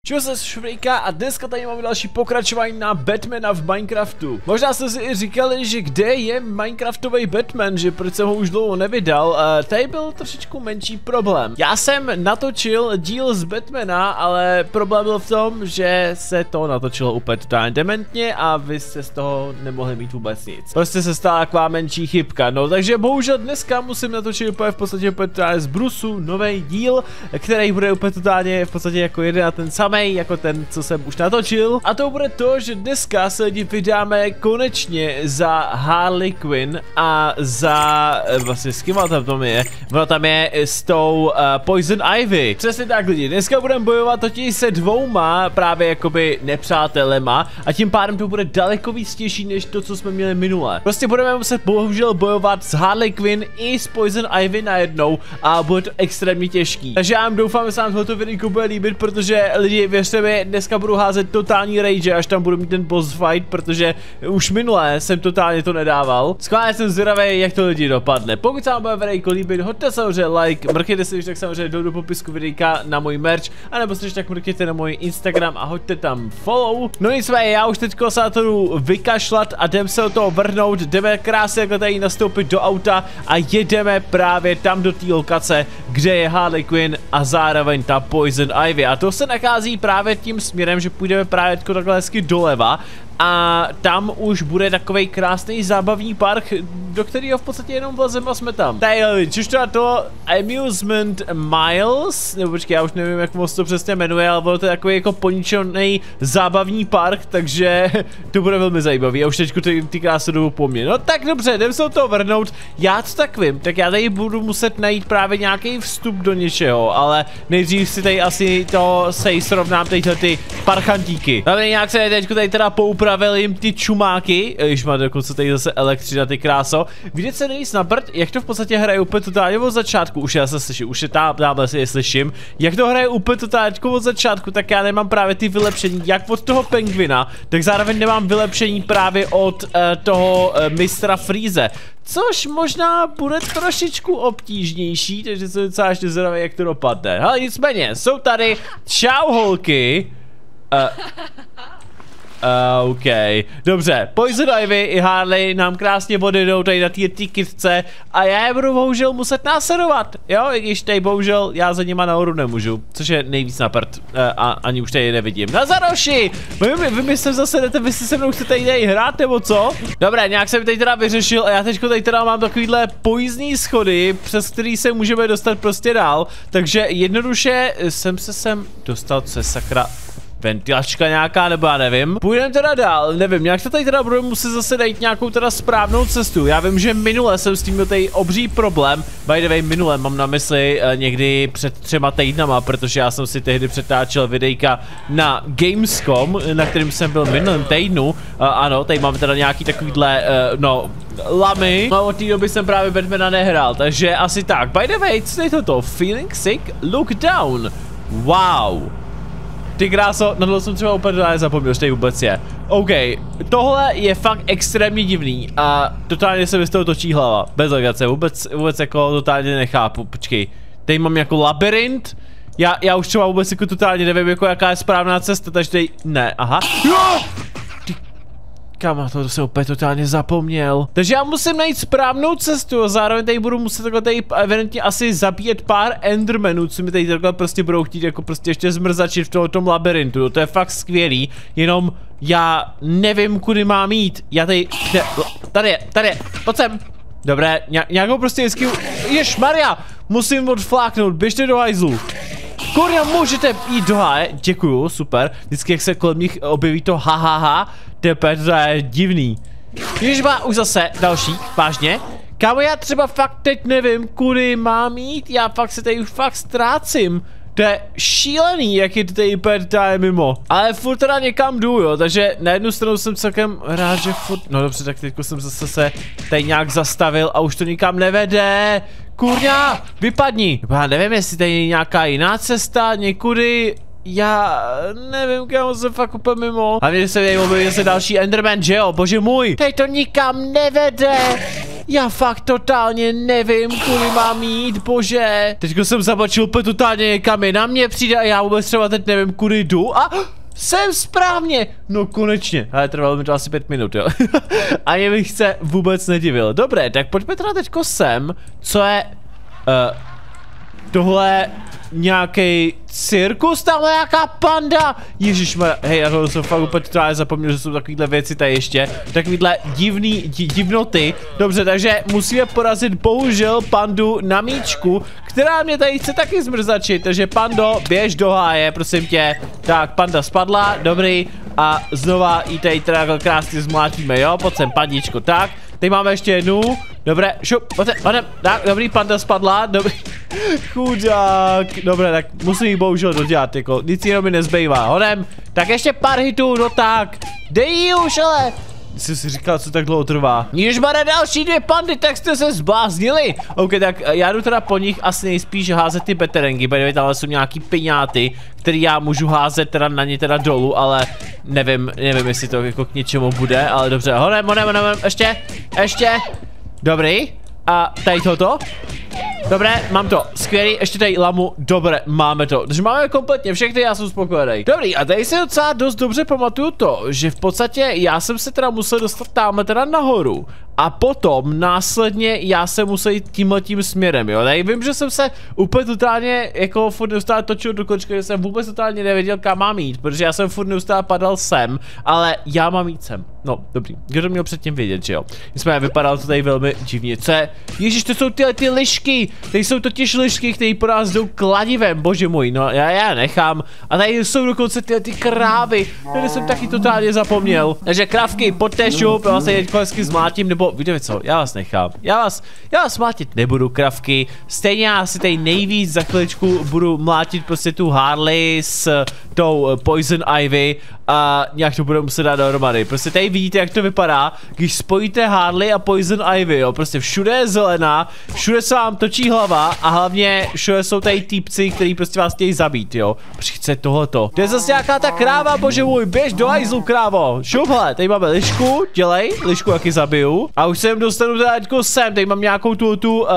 Čau se Švrejka a dneska tady máme další pokračování na Batmana v Minecraftu. Možná jste si i říkali, že kde je Minecraftový Batman, že proč jsem ho už dlouho nevydal. Tady byl trošičku menší problém. Já jsem natočil díl z Batmana, ale problém byl v tom, že se to natočilo úplně totálně dementně a vy jste z toho nemohli mít vůbec nic. Prostě se stala taková menší chybka, no takže bohužel dneska musím natočit úplně v podstatě totálně z brusu nový díl, který bude úplně totálně v podstatě jako jeden a ten samý jako ten, co jsem už natočil. A to bude to, že dneska se vydáme konečně za Harley Quinn a za vlastně s kým tam je? Ona tam je s tou Poison Ivy. Přesně tak lidi, dneska budeme bojovat totiž se dvouma právě jakoby nepřátelema a tím pádem to bude daleko víc těžší než to, co jsme měli minule. Prostě budeme muset bohužel bojovat s Harley Quinn i s Poison Ivy najednou a bude to extrémně těžký. Takže já vám doufám, že se vám tohoto videjko bude líbit, protože lidi, věřte mi, dneska budu házet totální rage, až tam budu mít ten boss fight, protože už minule jsem totálně to nedával. Skvěle jsem zvědavý, jak to lidi dopadne. Pokud se vám bude videjko líbit, hoďte samozřejmě like, mrkněte si, když tak samozřejmě do popisku videjka na můj merch, anebo si tak mrkněte na můj Instagram a hoďte tam follow. No nicméně, já už teďko se na to jdu vykašlat a jdem se o toho vrhnout, jdeme krásně jako tady nastoupit do auta a jedeme právě tam do té lokace, kde je Harley Quinn a zároveň ta Poison Ivy. A to se nachází právě tím směrem, že půjdeme právě takhle hezky doleva a tam už bude takovej krásný zábavní park, do kterého v podstatě jenom vlezeme a jsme tam. Tady, což to na to Amusement Miles, nebo počkej, já už nevím, jak moc to přesně jmenuje, ale bylo to takový jako poničený zábavní park, takže to bude velmi zajímavý. A už teďko ty krásy jdou po mně. No tak dobře, jdem se o toho vrhnout. Já to tak vím, tak já tady budu muset najít právě nějaký vstup do něčeho, ale nejdřív si tady asi to srovnám tyhle ty parchantíky. Tam nějak se teďko tady teda poupravil jim ty čumáky, když má dokonce tady zase elektřina, ty kráso. Vidět se nejvíc na prd, jak to v podstatě hraje úplně totálně od začátku, už já se slyším, už je tamhle si je slyším, jak to hraje úplně totálně od začátku, tak já nemám právě ty vylepšení, jak od toho pengvina, tak zároveň nemám vylepšení právě od toho mistra Freeze. Což možná bude trošičku obtížnější, takže jsem docela ještě zvědavý, jak to dopadne. Ale nicméně, jsou tady čau holky. OK, dobře, Poison Ivy i Harley nám krásně odjedou tady na té kitce a já je budu bohužel muset následovat, jo, i když tady bohužel já za nima nahoru nemůžu, což je nejvíc na prd, ani už tady nevidím. Nazaroši, vy mi sem zase jdete, vy si se mnou chcete tady hrát nebo co? Dobré, nějak jsem tady teda vyřešil a já teďko tady teda mám takovýhle pojízdní schody, přes který se můžeme dostat prostě dál, takže jednoduše jsem se sem dostal, co je sakra... Ventilačka nějaká, nebo já nevím. Půjdeme teda dál, nevím, nějak to tady teda budeme muset zase najít nějakou teda správnou cestu. Já vím, že minule jsem s tím měl tady obří problém. By the way, minule mám na mysli někdy před 3 týdnama, protože já jsem si tehdy přetáčel videjka na Gamescom, na kterým jsem byl minulým týdnu. Ano, tady mám teda nějaký takovýhle, no, lamy. No, od té doby jsem právě Batmana nehrál, takže asi tak. By the way, co je toto? Feeling sick? Look down. Wow. Ty kráso, na tohle jsem třeba úplně zapomněl, že tady vůbec je. OK, tohle je fakt extrémně divný a totálně se mi z toho točí hlava. Bez legace, vůbec jako totálně nechápu, počkej. Tady mám jako labirint, já už třeba vůbec jako totálně nevím, jako jaká je správná cesta, takže tady, ne, aha. Kama, to jsem úplně totálně zapomněl. Takže já musím najít správnou cestu a zároveň tady budu muset takhle tady evidentně asi zabíjet pár endermanů, co mi tady takhle prostě budou chtít jako prostě ještě zmrzačit v tom labirintu. To je fakt skvělý, jenom já nevím, kudy mám jít. Já tady je, pojď sem. Dobré, nějakou prostě hezky, ježmarja, musím odfláknout, běžte do hajzlu. Kurňa, můžete jít do háje, děkuju, super. Vždycky jak se kolem nich objeví to hahaha, to je divný. Ježba, už zase další, vážně. Kámo, já třeba fakt teď nevím, kudy mám jít, já fakt se tady už fakt ztrácím. To je šílený, jak je to tady mimo. Ale furt teda někam jdu, jo, takže na jednu stranu jsem celkem rád, že furt... No dobře, tak teďko jsem zase se tady nějak zastavil a už to nikam nevede. Kurňa, vypadni. Já nevím, jestli tady je nějaká jiná cesta, někudy... Já nevím, kam se fakt úplně mimo. A mě se tady objeví zase další Enderman, že jo, bože můj. Tady to nikam nevede. Já fakt totálně nevím, kudy mám jít, bože. Teďko jsem zabočil úplně totálně někam jinam, mě přijde a já vůbec třeba teď nevím, kudy jdu a... Jsem správně! No konečně. Ale trvalo mi to asi 5 minut, jo. Ani bych se vůbec nedivil. Dobré, tak pojďme teda teďko sem. Co je... tohle... nějaký cirkus, tamhle nějaká panda. Ježišmarja, hej, já to jsem fakt úplně totálně zapomněl, že jsou takovýhle věci tady ještě. Takovýhle divnoty. Dobře, takže musíme porazit bohužel pandu na míčku, která mě tady chce taky zmrzačit. Takže pando, běž do háje, prosím tě. Tak, panda spadla, dobrý. A znova ji tady teda krásně zmlátíme, jo? Pojď sem, pandičko, tak. Teď máme ještě jednu. Dobré, šup, pojď, tak, dobrý, panda spadla, dobrý. Chudák. Dobré, tak musím jí bohužel dodělat, jako, nic jiného mi nezbývá. Hodem, tak ještě pár hitů, no tak. Dej jí už, ale. Jsi si říkal, co tak dlouho trvá. Ježmane, další 2 pandy, tak jste se zbláznili. OK, tak já jdu teda po nich asi nejspíš házet ty beterengy, protože tam jsou nějaký piňáty, který já můžu házet teda na ně teda dolů, ale nevím, jestli to jako k něčemu bude, ale dobře, hodem, ještě, dobrý, a tady toto. Dobré, mám to, skvělý, ještě tady lamu, dobré, máme to, takže máme kompletně všechny, já jsem spokojený. Dobrý, a tady si docela dost dobře pamatuju to, že v podstatě já jsem se teda musel dostat tamhle teda nahoru. A potom následně já jsem musel jít tímhletím směrem, jo. Tady vím, že jsem se úplně totálně jako furt neustále točil do kolečka, že jsem vůbec totálně nevěděl, kam mám jít, protože já jsem furt neustále padal sem, ale já mám jít sem. No, dobrý, kdo to měl předtím vědět, že jo. Nicméně vypadalo to tady velmi divně. Co je? Ježíš, to jsou ty lišky. Tady jsou totiž lišky, které po nás jdou kladivem, bože můj, no já nechám. A tady jsou dokonce ty krávy, které jsem taky totálně zapomněl. Takže krávky, pojďte šup, já vás tady hezky zmlátím, nebo víte co, já vás nechám. Já vás mlátit nebudu, kravky. Stejně já si tady nejvíc za chviličku budu mlátit prostě tu Harley s tou Poison Ivy a nějak to budeme muset dát dohromady. Prostě tady vidíte, jak to vypadá, když spojíte Harley a Poison Ivy, jo. Prostě všude je zelená, všude se vám točí hlava a hlavně všude jsou tady týpci, který prostě vás chtějí zabít, jo. Přijďte tohleto. To je zase nějaká ta kráva, bože můj, běž do hajzlu, krávo. Šup, hele, tady máme lišku, dělej, lišku jaký zabiju. A už jsem dostanu teda teďko sem, tady mám nějakou tu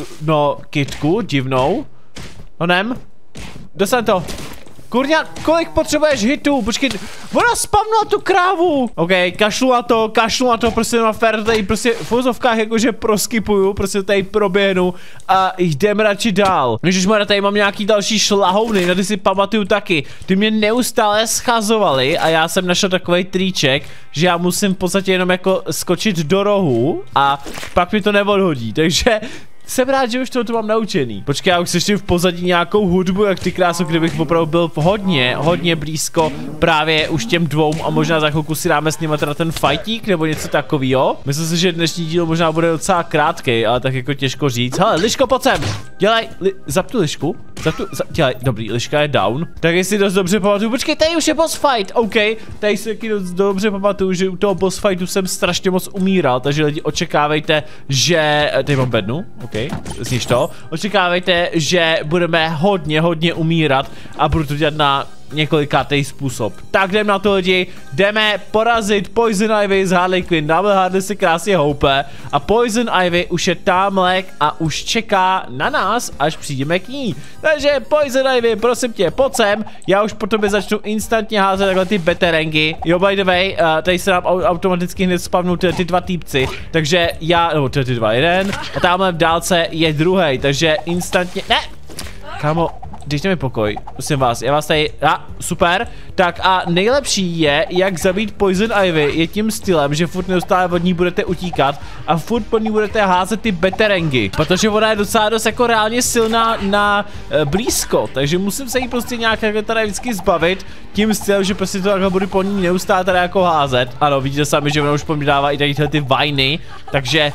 no, kitku, divnou. Honem, dostaň to. Kurňa, kolik potřebuješ hitů? Počkej, ona spamnula tu krávu. OK, kašlu na to, prostě na fér, tady prostě v vozovkách jakože proskypuju, prostě tady proběhnu a jdem radši dál. Ježišmarja, tady mám nějaký další šlahouny, na ty si pamatuju taky. Ty mě neustále schazovali a já jsem našel takovej triček, že já musím v podstatě jenom jako skočit do rohu a pak mi to neodhodí, takže... Jsem rád, že už to mám naučený. Počkej, já už slyším v pozadí nějakou hudbu, jak ty kráso, kdybych opravdu byl hodně blízko právě už těm dvou a možná za chvilku si dáme s nimi teda ten fightík nebo něco takového. Myslím si, že dnešní díl možná bude docela krátkej, ale tak jako těžko říct. Hele, liško, pojď sem. Dělej, zap tu lišku. Dělej, dobrý, liška je down. Tak jestli dost dobře pamatuju, počkej, tady už je boss fight, OK. Tady si taky dost dobře pamatuju, že u toho boss fightu jsem strašně moc umíral, takže lidi očekávejte, že... Tady mám bednu, OK. Zníš to. Očekávejte, že budeme hodně umírat a budu to dělat na několikátej způsob. Tak jdem na to, lidi, jdeme porazit Poison Ivy z Harley Quinn. Dáme Harley si krásně houpe a Poison Ivy už je tamhle a už čeká na nás, až přijdeme k ní. Takže Poison Ivy, prosím tě, pojď sem. Já už po tobě začnu instantně házet takhle ty beterengy. Jo, by the way, tady se nám automaticky hned spavnou ty dva týpci, takže já, no ty dva, jeden a tamhle v dálce je druhý, takže instantně, ne, kámo, dejte mi pokoj, prosím vás, já vás tady, super, tak a nejlepší je, jak zabít Poison Ivy, je tím stylem, že furt neustále od ní budete utíkat a furt pod ní budete házet ty beterengy, protože ona je docela dost jako reálně silná na blízko, takže musím se jí prostě nějak jako tady vždycky zbavit, tím stylem, že prostě to takhle budu po ní neustále tady jako házet. Ano, vidíte sami, že ona už po mě dává i tady ty vajny, takže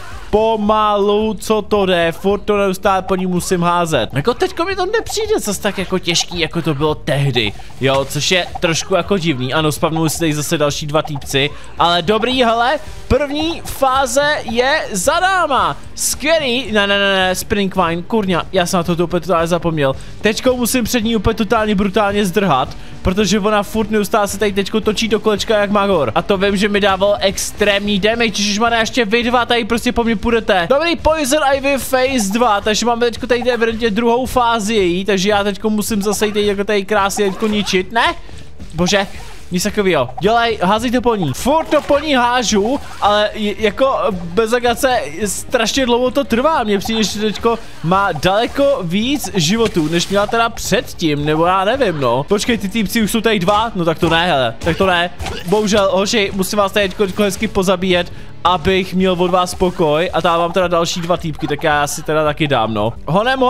pomalu, co to jde, furt to neustále po ní musím házet. Jako teďko mi to nepřijde zase tak jako těžký, jako to bylo tehdy, jo, což je trošku jako divný. Ano, spavnuli si tady zase další dva týpci, ale dobrý, hele, první fáze je za náma. Skvělý, ne, Springvine, kurňa, já jsem na to úplně totálně zapomněl. Teďko musím před ní úplně totálně brutálně zdrhat, protože ona furt neustále se tady teďko točí do kolečka jak magor. A to vím, že mi dával extrémní damage, ježišmarja, ještě vy dva tady prostě po mně půjdete. Dobrý, Poison Ivy Phase 2, takže máme teďko tady evidentně druhou fázi její, takže já teďko musím zase jít jako tady krásně teďko ničit, ne? Bože. Nic takovýho. Dělej, házejte po ní. Furt to po ní hážu, ale jako bez legace strašně dlouho to trvá. Mně přijde, že teďko má daleko víc životů, než měla teda předtím, nebo já nevím, no. Počkej, ty týpci už jsou tady dva? No tak to ne, hele, tak to ne. Bohužel, hoši, musím vás tady teďko hezky pozabíjet, abych měl od vás spokoj. A tam mám teda další dva týpky, tak já si teda taky dám, no. Honem,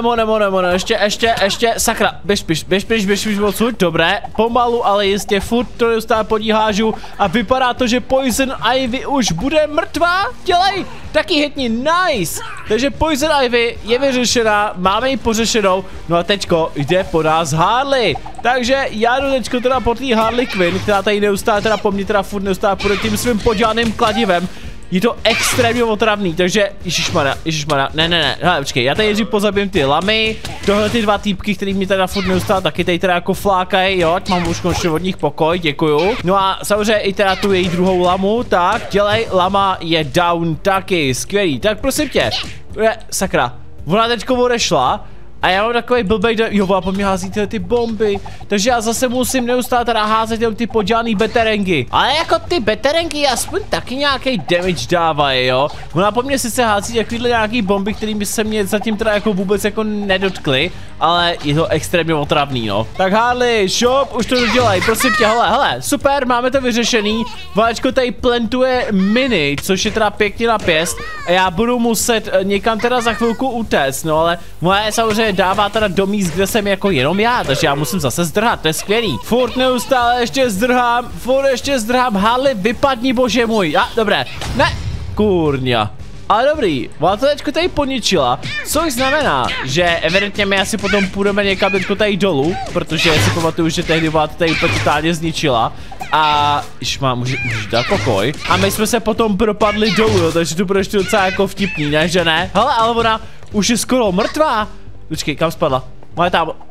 ještě, sakra, běž odsud, dobré, pomalu, ale jistě, furt to neustále po ní hážu a vypadá to, že Poison Ivy už bude mrtvá, dělej, taky hitni, nice, takže Poison Ivy je vyřešená, máme ji pořešenou, no a teďko jde po nás Harley, takže já jdu teďko teda po té Harley Quinn, která tady neustále teda po mně teda furt neustále půjde tím svým podělaným kladivem. Je to extrémně otravný, takže ježišmarja, ne, hele, počkej, já tady nejdřív pozabím ty lamy, tohle ty dva týpky, který mi teda furt neustále taky tady teda jako flákají, jo, ať mám už konečně od nich pokoj, děkuju. No a samozřejmě i teda tu její druhou lamu, tak, dělej, lama je down taky, skvělý, tak prosím tě, sakra, ona teďko odešla. A já mám takový blbej, jo, a po mě hází ty bomby, takže já zase musím neustále teda házet jenom ty podělaný beterengy. Ale jako ty beterengy aspoň taky nějaký damage dávají, jo. Ona po mě sice hází takovýhle nějaký bomby, kterými se mě zatím teda jako vůbec jako nedotkly, ale je to extrémně otravný, no. Tak Harley, shop, už to dodělej, prosím tě, hele, super, máme to vyřešený. Váčko tady plantuje mini, což je teda pěkně na pěst a já budu muset někam teda za chvilku utéct, no ale moje samozřejmě dává teda do míst, kde jsem jako jenom já, takže já musím zase zdrhat, to je skvělý. Furt neustále ještě zdrhám, Harley, vypadni, bože můj, dobré, ne, kurňa. Ale dobrý, ona to teďko tady poničila, což znamená, že evidentně my asi potom půjdeme někam teďko tady dolů, protože si pamatuju, že tehdy ona to tady úplně totálně zničila. A můžeš dát pokoj. A my jsme se potom propadli dolů, jo, takže to bude ještě docela jako vtipný, ne, že ne? Hele, ale ona už je skoro mrtvá. Počkej, kam spadla? Moje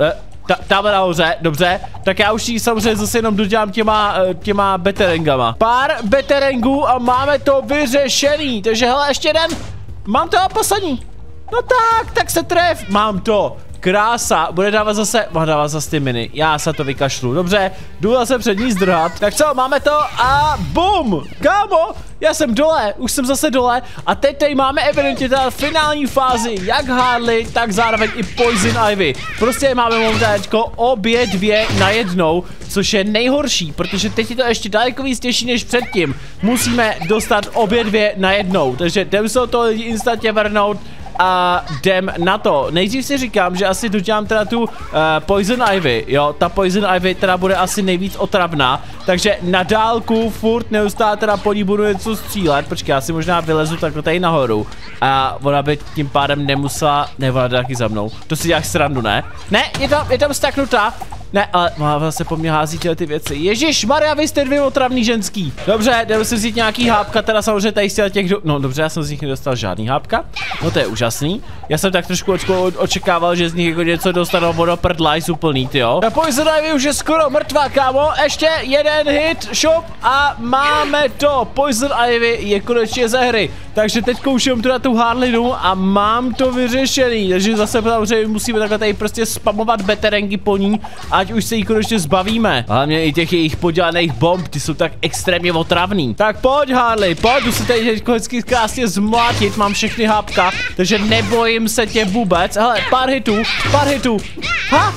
tam nahoře, dobře. Tak já už ji samozřejmě zase jenom dodělám těma beterengama. Pár beterengů a máme to vyřešený. Takže hele, ještě jeden. Mám to poslední. No tak se tref. Mám to. Krása, bude dávat zase ty miny, já se to vykašlu, dobře, jdu zase před ní zdrhat, tak co, máme to a bum, kámo, já jsem dole, už jsem zase dole a teď tady máme evidentně teda finální fázi, jak Harley, tak zároveň i Poison Ivy, prostě máme momentálně obě dvě najednou, což je nejhorší, protože teď je to ještě daleko víc těžší než předtím, musíme dostat obě dvě najednou, takže jdem se to lidi instantně vrhnout. A jdem na to. Nejdřív si říkám, že asi dodělám teda tu Poison Ivy, jo, ta Poison Ivy teda bude asi nejvíc otravná, takže na dálku furt neustále teda po ní budu něco střílet, počkej, já si možná vylezu takhle tady nahoru a ona by tím pádem nemusela, ne, ona jde taky za mnou, to si děláš srandu, ne? Ne, je tam staknutá. Ne, ale má se po mně hází ty věci. Ježíš Maria, vy jste dvě otravný ženský. Dobře, jdeme si vzít nějaký hápka, teda samozřejmě tady z těch, no dobře, já jsem z nich nedostal žádný hápka. No to je úžasný. Já jsem tak trošku očekával, že z nich jako něco dostanou vodoprdla, jsou plný, jo. Ta Poison Ivy už je skoro mrtvá, kámo. Ještě jeden hit, shop a máme to. Poison Ivy je konečně ze hry. Takže teď už jenom teda tu Harleynu a mám to vyřešený. Takže zase samozřejmě musíme takhle tady prostě spamovat beterengy po ní, ať už se jí konečně zbavíme. Hlavně i těch jejich podělaných bomb, ty jsou tak extrémně otravný. Tak pojď Harley, pojď, jdu si tady teď hezky krásně zmlátit, mám všechny hápka, takže nebojím se tě vůbec. Hele, pár hitů. Ha!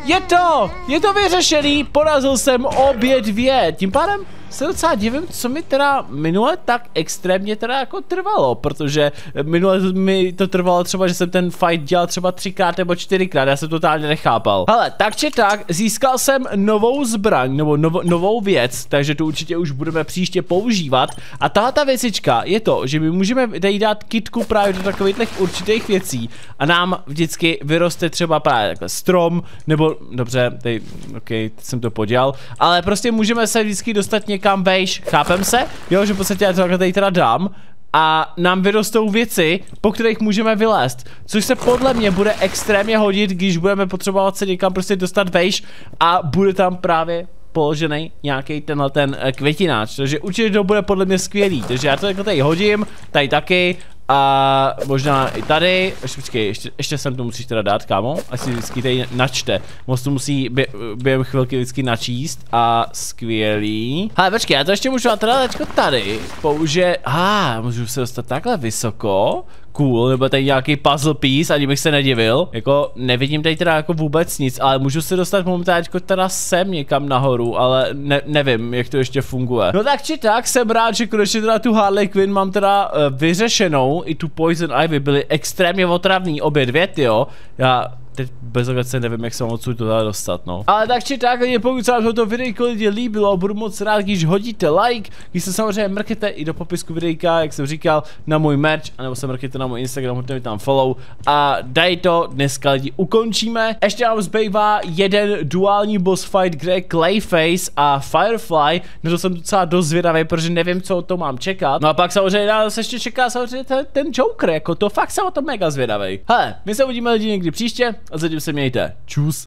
Je to vyřešený, porazil jsem obě dvě, tím pádem se docela divím, co mi teda minule tak extrémně teda jako trvalo, protože minule mi to trvalo třeba, že jsem ten fight dělal třeba 3x nebo 4x, já jsem totálně nechápal. Hele, tak či tak, získal jsem novou zbraň, nebo novou věc, takže to určitě už budeme příště používat a tahleta věcička je to, že my můžeme tady dát kitku právě do takových určitých věcí a nám vždycky vyroste třeba právě takhle strom, nebo dobře, tady, ok, teď jsem to podělal, ale prostě můžeme se vždycky dostat někam vejš, chápem se? Jo, že v podstatě já to tady teda dám a nám vyrostou věci, po kterých můžeme vylézt, což se podle mě bude extrémně hodit, když budeme potřebovat se někam prostě dostat vejš a bude tam právě položený nějaký ten květináč, takže určitě to bude podle mě skvělý, takže já to jako tady hodím, tady taky A možná i tady, počkej, ještě sem to musíš teda dát, kámo, ať si vždycky tady načte. Moc to musí během chvilky vždycky načíst a skvělý. Ale počkej, já to ještě můžu teda teďko tady použít, můžu se dostat takhle vysoko. Cool, nebo tady nějaký puzzle piece, ani bych se nedivil. Jako nevidím tady teda jako vůbec nic, ale můžu se dostat momentálně teda sem někam nahoru, ale nevím, jak to ještě funguje. No tak či tak, jsem rád, že konečně teda tu Harley Quinn mám teda vyřešenou, i tu Poison Ivy byly extrémně otravný, obě dvě, tyjo. Já teď bez legace nevím, jak se mám odsud to dostat, no. Ale tak či tak, pokud se vám toto videjko lidi líbilo, budu moc rád, když hodíte like, když se samozřejmě mrkněte i do popisku videjka, jak jsem říkal, na můj merch, anebo se mrkněte na můj Instagram, hodně mi tam follow a daj to, dneska lidi ukončíme. Ještě vám zbývá jeden duální boss fight, kde je Clayface a Firefly, na to jsem docela dost zvědavý, protože nevím, co o tom mám čekat. No a pak samozřejmě nás ještě čeká samozřejmě ten Joker, jako to fakt jsem o tom mega zvědavý. Hele, my se uvidíme lidi někdy příště. A zatím se mějte. Čus.